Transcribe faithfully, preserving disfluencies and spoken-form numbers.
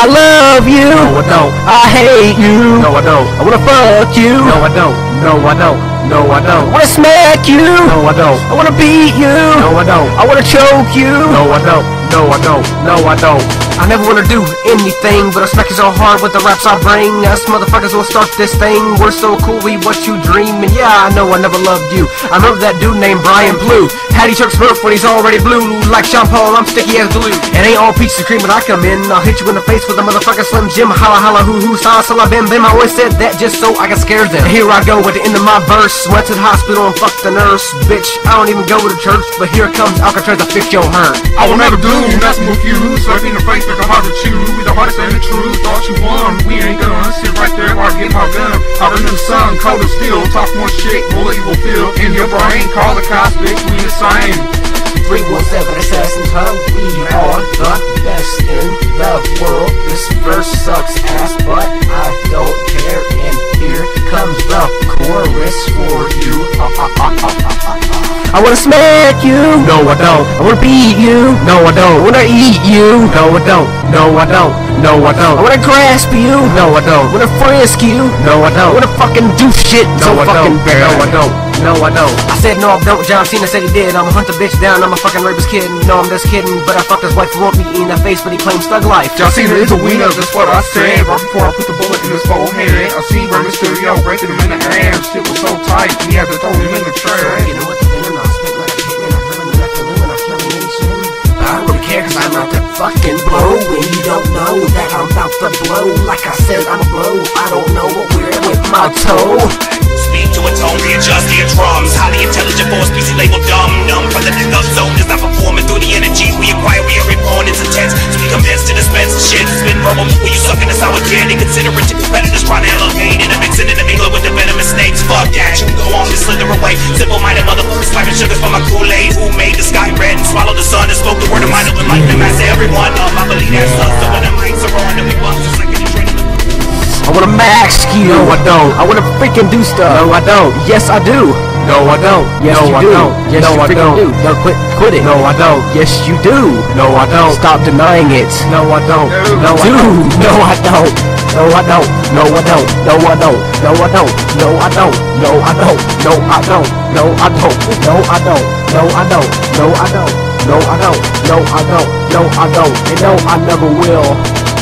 I love you. No, I don't. I hate you. No, I don't. I wanna fuck you. No, I don't. No, I don't. No, I don't. I wanna smack you. No, I don't. I wanna beat you. No, I don't. I wanna choke you. No, I don't. No, I don't. No, I don't. I never wanna do anything, but I smack you so hard with the raps I bring. Us motherfuckers will start this thing. We're so cool, we what you dream. And yeah, I know I never loved you. I remember that dude named Brian Blue. Had he chuck Smurf when he's already blue. Like Sean Paul, I'm sticky as glue. It ain't all peaches and cream when I come in. I'll hit you in the face with a motherfucking Slim Jim. Holla holla hoo hoo, saw sala bim bim. I always said that just so I could scare them. And here I go at the end of my verse. Went to the hospital and fucked the nurse. Bitch, I don't even go to church, but here comes Alcatraz to fix your hurt. I will never do nothing with you. Slap in the face like a heart to chew. We the hardest and the truth. Thought you won. We ain't gonna sit right there while I get my gun. Out in the sun, cold as steel. Talk more shit, bullet will feel in your brain. Call the cops, bitch, we insane. three one seven Assassin's Home. We are the best in the world. This verse sucks ass, but I don't care. And here comes the chorus for you. I wanna smack you. No, I don't. I wanna beat you. No, I I don't. wanna eat you. No, I don't. No, I don't. No, I I don't. wanna grasp you. No, I don't. I wanna frisk you. No, I I don't. wanna fucking do shit so No, I fucking don't. bad. No, I don't. No, I don't. I said no, I don't. John Cena said he did. I'ma hunt the bitch down. I'm a fucking rapist kid. No, I'm just kidding. But I fucked his wife who won't be in the face, but he claims thug life. John Cena is a winner, that's what I said. Right before I put the bullet in his forehead, I see Rey Mysterio breaking him in the ass. Shit was so tight, he had to throw him in the trash. You know what the feeling? I spit like a kitten and I hurt him like a limb and I kill him in his chin. I don't really care cause I'm out to fucking blow. And you don't know that I'm about to blow. Like I said, I'm a blow. I don't know what we're with my toe. Speak to a tone, readjust your drums. Highly intelligent force, P C labeled dumb. Numb from the nigga zone is not performing through the energy we acquire. We are reborn, it's intense. So we commence to dispense the shit. Spin verbal when you sucking this sour candy. Consider it your competitors trying to elevate. In a mixing in the mingling with the venomous snakes. Fuck that, you can go on and slither away. Simple minded motherfuckers slapping sugars from my Kool-Aid. Who made the sky red and swallowed the sun and spoke the word of mind of enlightenment. I say everyone up, I believe that's us. So when the mics are on and we bust just like in the training. I wanna mask you. No, I don't. I wanna freaking do stuff. No, I don't. Yes, I do. No, I don't. Yes, no, you I do. don't. Yes, no, you I freaking don't. do. No, quit, quit it. No, I don't. Yes, you do. No, I don't. Stop denying it. No, I don't. No, I Dude, don't. no, I don't. No, I don't. No, I don't. No, I don't. No, I don't. No, I don't. No, I don't. No, I don't. No, I don't. No, I don't. No, I don't. No, I don't. No, I don't. No, I don't. No, I don't. And no, I never will.